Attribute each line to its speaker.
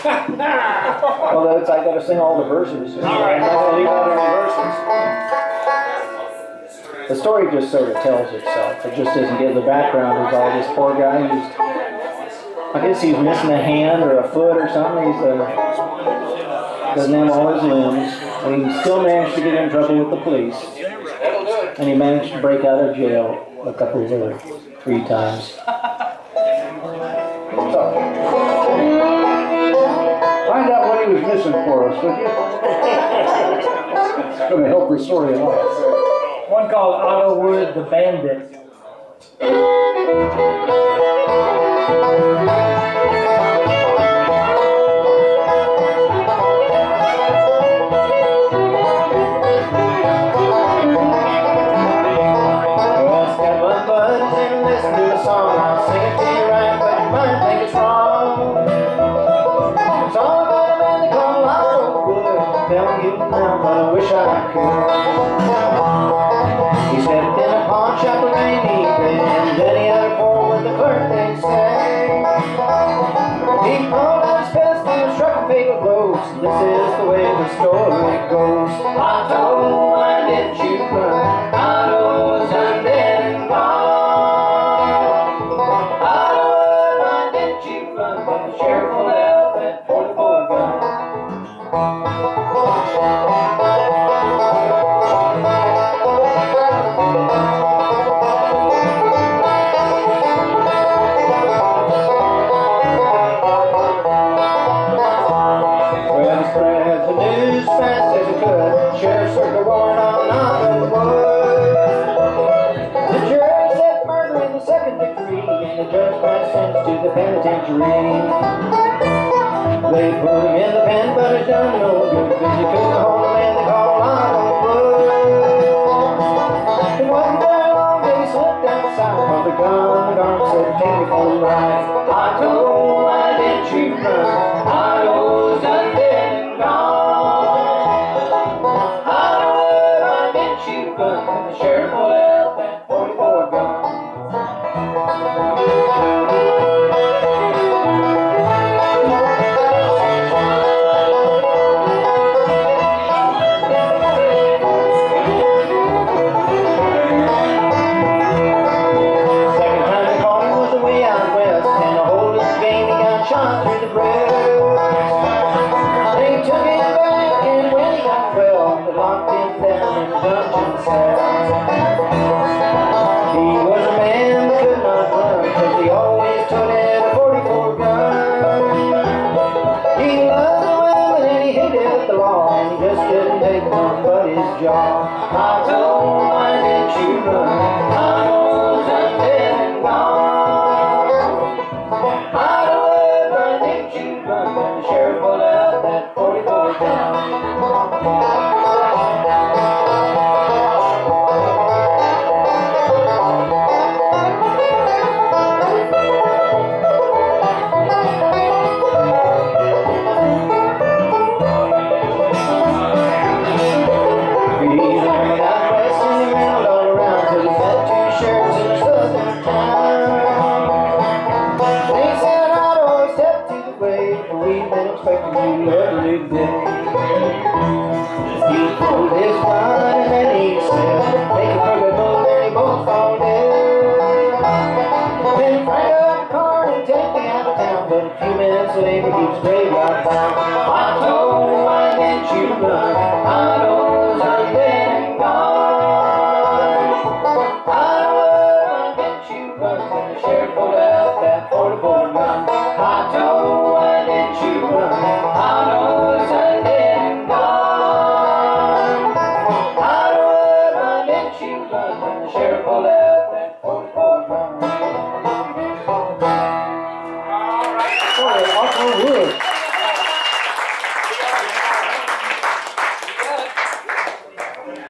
Speaker 1: Although it's, I got to sing all the verses.
Speaker 2: All right.
Speaker 1: I'm not going to leave out any verses. The story just sort of tells itself. It just doesn't give the background. Is all this poor guy who's, I guess he's missing a hand or a foot or something. He's doesn't have all his limbs. And he still managed to get in trouble with the police. And he managed to break out of jail a couple of 3 times.
Speaker 3: So, find out what he was missing for us, would you? It's going to help restore your life.
Speaker 2: One called Otto the Bandit.
Speaker 1: This is the way the story goes. Otto, why didn't you run? Otto's undead and gone. Otto, why didn't you run? But the sheriff pulled out that 44 gun. Penitentiary. They put him in the pen, but it done no good, because he couldn't hold a man they called Otto. It wasn't very long till he slipped outside, while the guard said, "Take me for a ride." Otto, why didn't you run? Otto's undead and gone. Otto, why didn't you run? And the sheriff pulled out that 44 gun. Otto, why didn't you run? Otto's undead and gone. Otto, why didn't you run? When the sheriff pulled out that 44 gun. Otto would.